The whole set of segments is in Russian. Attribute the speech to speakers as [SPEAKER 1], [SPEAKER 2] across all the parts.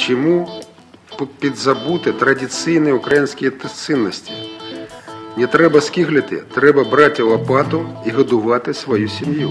[SPEAKER 1] Чому підзабути традиційні українські цінності? Не треба скиглити, треба брати лопату і годувати свою сім'ю.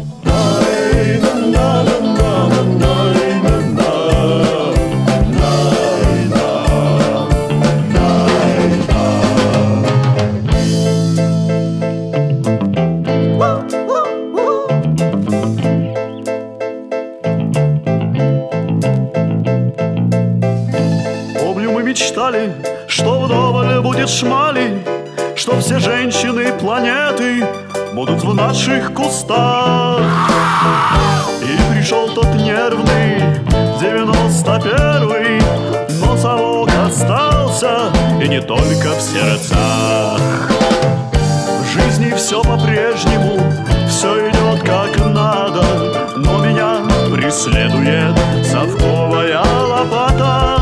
[SPEAKER 2] Мечтали, что вдоволь будет шмали, что все женщины планеты будут в наших кустах. И пришел тот нервный 91-й, но совок остался, и не только в сердцах. В жизни все по-прежнему, все идет как надо, но меня преследует совковая лопата.